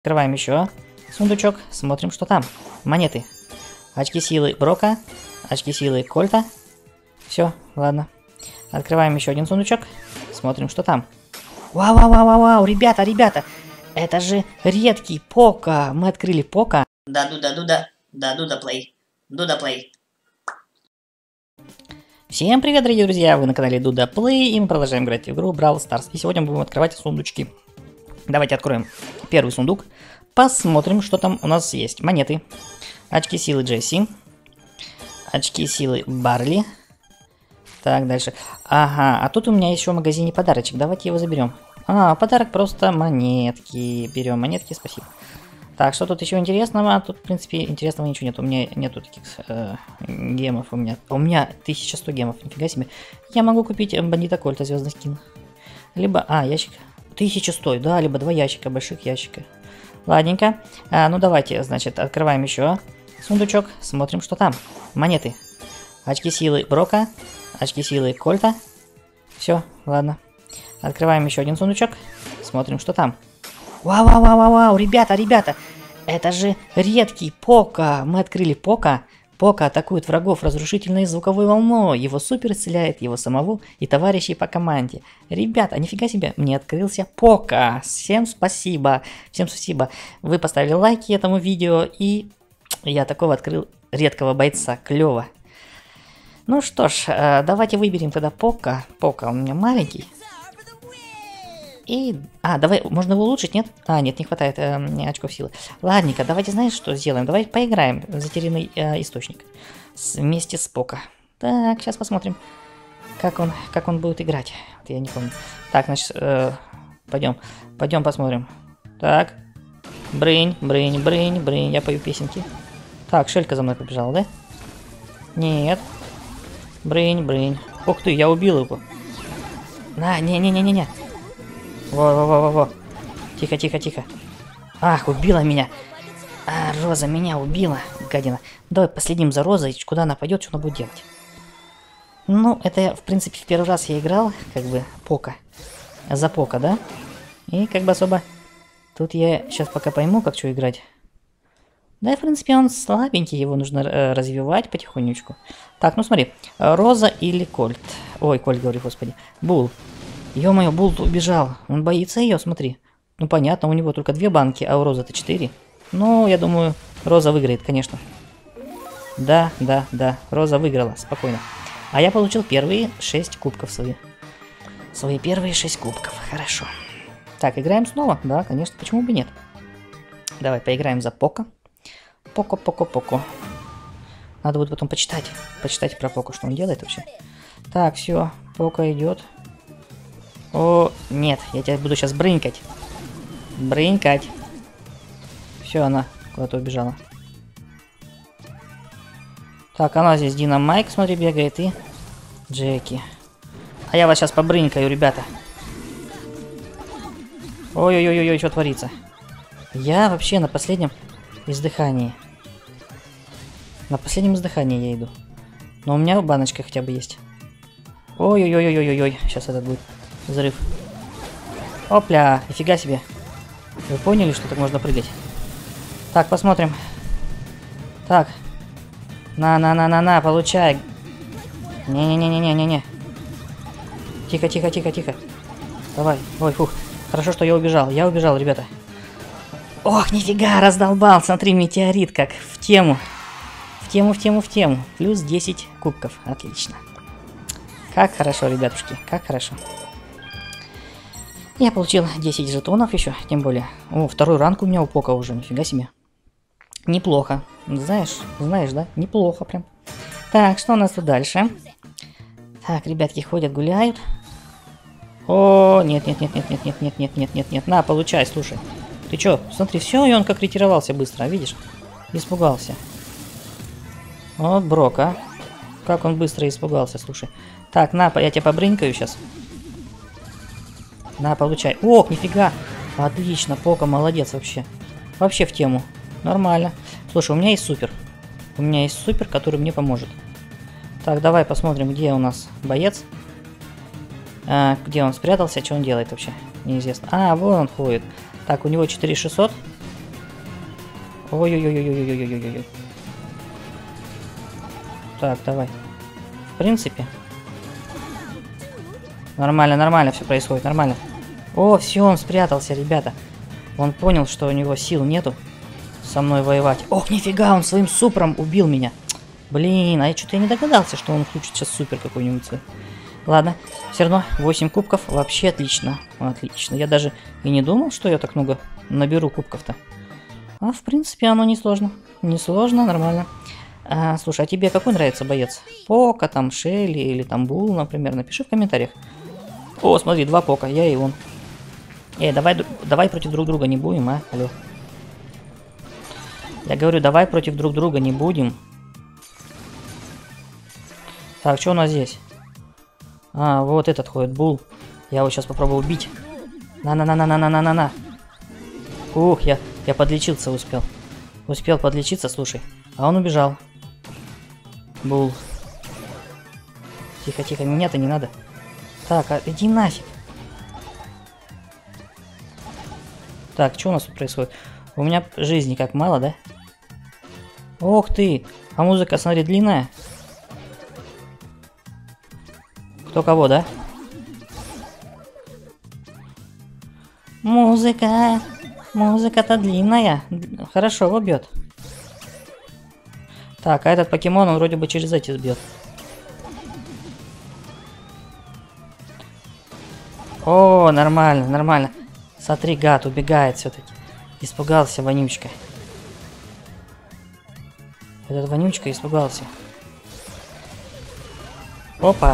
Открываем еще сундучок, смотрим, что там. Монеты. Очки силы Брока, очки силы Кольта. Все, ладно. Открываем еще один сундучок, смотрим, что там. Вау, ребята, это же редкий Пока. Мы открыли Пока. Дуда плей. Всем привет, дорогие друзья, вы на канале Дуда Плей, и мы продолжаем играть в игру Brawl Stars. И сегодня мы будем открывать сундучки. Давайте откроем первый сундук, посмотрим, что там у нас есть. Монеты, очки силы Джесси, очки силы Барли. Так, дальше. Ага, а тут у меня еще в магазине подарочек, давайте его заберем. А, подарок просто монетки. Берем монетки, спасибо. Так, что тут еще интересного? Тут, в принципе, интересного ничего нет. У меня нету таких гемов. У меня 1100 гемов, нифига себе. Я могу купить бандита Кольта, звездный скин. Либо, ящик. 1100, да, либо 2 ящика, больших ящика. Ладненько. Ну, давайте, значит, открываем еще сундучок. Смотрим, что там. Монеты. Очки силы Брока, очки силы Кольта. Все, ладно. Открываем еще один сундучок. Смотрим, что там. Вау, ребята, это же редкий Пока. Мы открыли Пока. Пока атакует врагов разрушительной звуковой волной. Его супер исцеляет его самого и товарищей по команде. Ребята, нифига себе, мне открылся Пока. Всем спасибо. Вы поставили лайки этому видео, и я такого открыл редкого бойца. Клево. Ну что ж, давайте выберем тогда Пока. Пока у меня маленький. И... давай, можно его улучшить, нет? Нет, не хватает очков силы. Ладненько, давайте, знаешь, что сделаем? Давай поиграем в затерянный источник. Вместе с Пока. Так, сейчас посмотрим, как он будет играть. Вот я не помню. Так, значит, пойдем посмотрим. Так. Брынь, я пою песенки. Так, Шелька за мной побежала, да? Нет. Брынь. Ух ты, я убил его. Не. Во. Тихо. Ах, убила меня. Роза меня убила, гадина. Давай последим за Розой, куда она пойдет, что она будет делать. Ну, это, в принципе, в первый раз я играл, как бы, Пока. За Пока, да? И как бы особо... Тут я сейчас пока пойму, как что играть. Да, в принципе, он слабенький, его нужно развивать потихонечку. Так, ну смотри, Роза или Кольт? Ой, Кольт, говорю, господи. Бул. Ё-моё, Бул убежал. Он боится ее, смотри. Ну понятно, у него только 2 банки, а у Розы-то 4. Ну, я думаю, Роза выиграет, конечно. Да. Роза выиграла, спокойно. А я получил первые 6 кубков свои. Свои первые 6 кубков, хорошо. Так, играем снова? Да, конечно, почему бы нет. Давай, поиграем за Пока. Поко. Надо будет потом почитать про Пока, что он делает вообще. Так, все, Пока идет. О, нет, я тебя буду сейчас брынькать. Все, она куда-то убежала. Так, она здесь Динамайк, смотри, бегает, и Джеки. А я вас сейчас побрынькаю, ребята. Ой, что творится? Я вообще на последнем издыхании. На последнем издыхании я иду. Но у меня баночка хотя бы есть. Ой, сейчас это будет взрыв. Опля, нифига себе. Вы поняли, что так можно прыгать? Так, посмотрим. Так. На, получай. Не. Тихо. Давай. Ой, фух. Хорошо, что я убежал, ребята. Ох, нифига, раздолбал. Смотри, метеорит как в тему. В тему. Плюс 10 кубков. Отлично. Как хорошо, ребятушки, как хорошо. Я получил 10 жетонов еще, тем более. О, 2-й ранг у меня у Пока уже, нифига себе. Неплохо. Знаешь, да? Неплохо прям. Так, что у нас тут дальше? Так, ребятки ходят, гуляют. О, нет. На, получай, слушай. Ты чё? Смотри, все, и он как ретировался быстро, видишь? Испугался. Вот Брока. Как он быстро испугался, слушай. Так, на, я тебя побрынькаю сейчас. На, получай. Ох, нифига. Отлично, Пока молодец вообще. Вообще в тему. Нормально. Слушай, у меня есть супер. Который мне поможет. Так, давай посмотрим, где у нас боец. Где он спрятался, что он делает вообще. Неизвестно. Вон он ходит. Так, у него 4600. Ой-ой-ой-ой-ой-ой-ой-ой-ой. Так, давай. В принципе. Нормально, нормально все происходит, нормально. О, все, он спрятался, ребята. Он понял, что у него сил нету со мной воевать. Ох, нифига, он своим супром убил меня. Блин, а я что-то не догадался, что он включит сейчас супер какой-нибудь свой. Ладно, все равно 8 кубков, вообще отлично. Отлично, я даже и не думал, что я так много наберу кубков-то. А в принципе оно не сложно. Не сложно, нормально. Слушай, а тебе какой нравится боец? Пока, там, Шелли или там Бул, например? Напиши в комментариях. О, смотри, 2 Пока, я и он. Давай против друг друга не будем, а? Алло. Я говорю, давай против друг друга не будем. Так, что у нас здесь? А, вот этот ходит, Бул. Я его сейчас попробую убить. На-на-на-на-на-на-на-на. Ух, я подлечиться успел. Успел подлечиться, слушай. А он убежал. Бул. Тихо, тихо, меня-то не надо. Так, иди нафиг. Так, что у нас тут происходит? У меня жизни как мало, да? Ох ты! А музыка, смотри, длинная. Кто кого, да? Музыка. Музыка-то длинная. Хорошо его бьет. Так, а этот покемон, он вроде бы через эти сбьет. О, нормально, нормально. Смотри, гад убегает все-таки. Испугался вонючка. Этот вонючка испугался. Опа.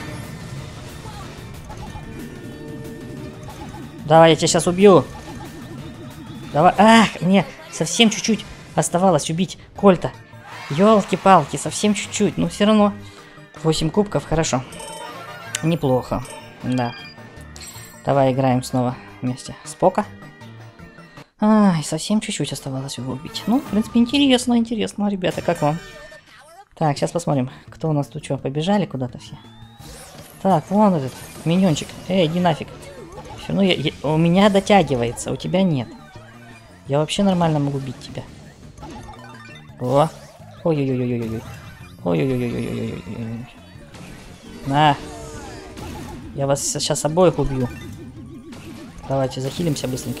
Давай, я тебя сейчас убью. Давай. Ах, мне совсем чуть-чуть оставалось убить Кольта. Ёлки-палки, совсем чуть-чуть. Но все равно 8 кубков, хорошо. Неплохо, да. Давай играем снова вместе с Пока. Ай, совсем чуть-чуть оставалось его убить. Ну, в принципе, интересно, интересно, ребята, как вам? Так, сейчас посмотрим, кто у нас тут что, побежали куда-то все? Так, вон этот миньончик. Эй, иди нафиг. Все равно у меня дотягивается, у тебя нет. Я вообще нормально могу бить тебя. О! Ой-ой-ой-ой-ой-ой. Ой-ой-ой-ой-ой-ой-ой. На! Я вас сейчас обоих убью. Давайте захилимся быстренько.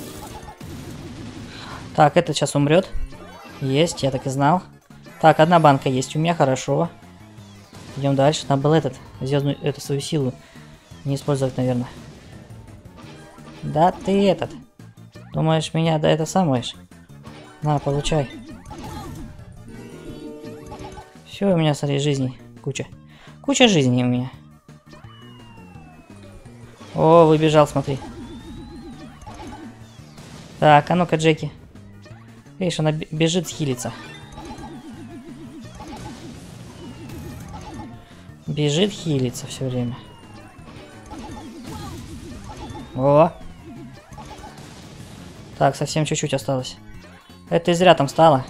Так, этот сейчас умрет. Есть, я так и знал. Так, одна банка есть у меня, хорошо. Идем дальше. Надо было эту свою силу не использовать, наверное. Да ты этот. Думаешь, меня да это самоешь? На, получай. Все, у меня, смотри, жизней куча. Куча жизней у меня. О, выбежал, смотри. Так, а ну-ка, Джеки. Видишь, она бежит хилиться. Бежит хилиться все время. О! Так, совсем чуть-чуть осталось. Это зря там стало.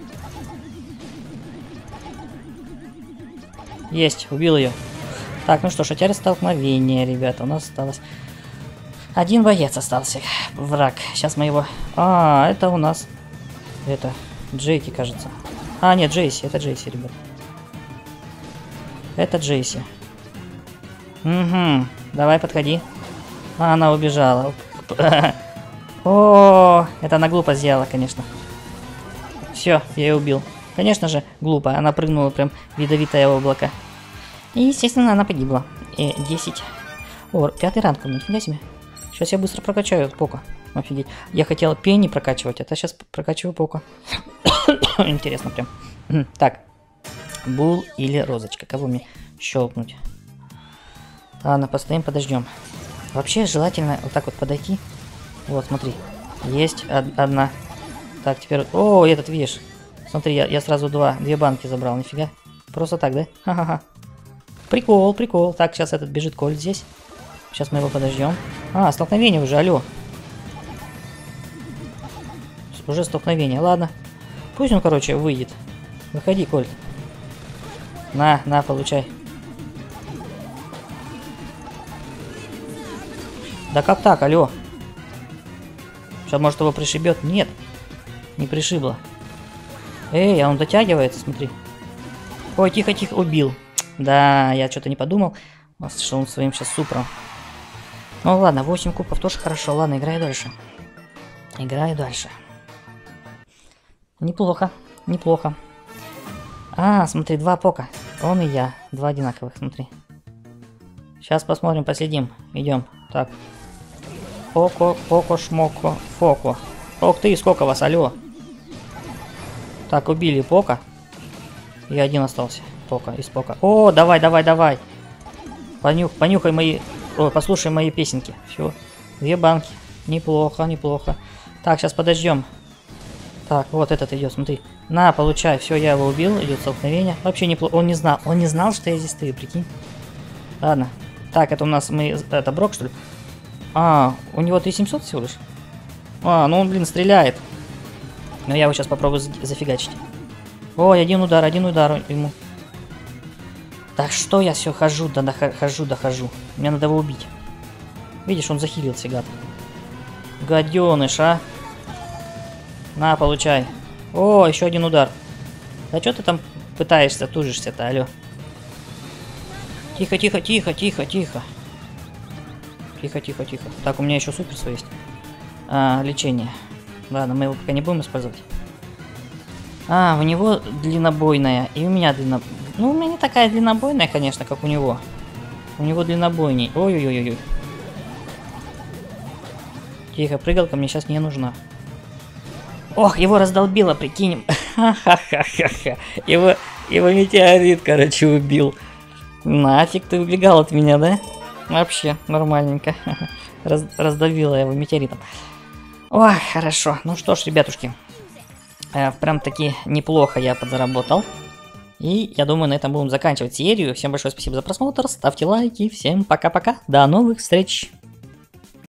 Есть, убил ее. Так, ну что ж, а теперь столкновение, ребята. У нас осталось... Один боец остался. Враг. Сейчас мы его... А, это у нас... Это... Джейки, кажется. А, нет, Джейси. Это Джейси, ребят. Это Джейси. Угу. Давай, подходи. А, она убежала. О, это она глупо сделала, конечно. Все, я ее убил. Конечно же, глупо. Она прыгнула прям в ядовитое облако. И, естественно, она погибла. 10. О, 5-й ранг у меня, нифига себе. Сейчас я быстро прокачаю Пока. Офигеть. Я хотел Пенни прокачивать, а то сейчас прокачиваю Пока. Интересно прям. Так. Бул или Розочка? Кого мне щелкнуть? Ладно, постоим, подождем. Вообще желательно вот так вот подойти. Вот, смотри. Есть одна. Так, теперь... О, этот, видишь? Смотри, я сразу две банки забрал, нифига. Просто так, да? Ха-ха-ха. Прикол, прикол. Так, сейчас этот бежит Кольт здесь. Сейчас мы его подождем. А, столкновение уже, алло. Уже столкновение, ладно. Пусть он, короче, выйдет. Выходи, Кольт. На, получай. Да как так, алло? Сейчас, может, его пришибет? Нет. Не пришибло. Эй, а он дотягивается, смотри. Ой, тихо-тихо, убил. Да, я что-то не подумал, что он своим сейчас супром. Ну ладно, 8 кубков тоже хорошо. Ладно, играю дальше. Играю дальше. Неплохо, неплохо. А, смотри, 2 пока. Он и я. 2 одинаковых, смотри. Сейчас посмотрим, последим. Идем. Так. Поко, поко, шмоко, фоко. Ох ты, сколько вас, алло. Так, убили Пока. И один остался. Пока, из Пока. О, давай, давай, давай. Понюхай мои... Ой, послушай мои песенки. Все. 2 банки. Неплохо, неплохо. Так, сейчас подождем. Так, вот этот идет, смотри. На, получай. Все, я его убил. Идет столкновение. Вообще неплохо. Он не знал, что я здесь стою, прикинь. Ладно. Так, это у нас это Брок, что ли? А, у него 3700 всего лишь? А, ну он, блин, стреляет. Но я его сейчас попробую зафигачить. Ой, один удар ему. Так что я все хожу, да дохожу. Мне надо его убить. Видишь, он захилился, гад. Гаденыш, а. На, получай. О, еще один удар. Да что ты там пытаешься, тужишься-то, алло. Тихо, тихо, тихо, тихо, тихо. Тихо, тихо, тихо. Так, у меня еще суперство есть. Лечение. Ладно, мы его пока не будем использовать. А, у него длиннобойная, и у меня длиннобойная. Ну, у меня не такая длиннобойная, конечно, как у него. У него длиннобойней. Ой-ой-ой-ой. Тихо, прыгалка мне сейчас не нужна. Ох, его раздолбило, прикинь. Ха-ха-ха-ха-ха. Его метеорит, короче, убил. Нафиг ты убегал от меня, да? Вообще, нормальненько. Раздавила его метеоритом. Ой, хорошо. Ну что ж, ребятушки. Прям таки неплохо я подзаработал. И я думаю, на этом будем заканчивать серию. Всем большое спасибо за просмотр. Ставьте лайки. Всем пока-пока. До новых встреч.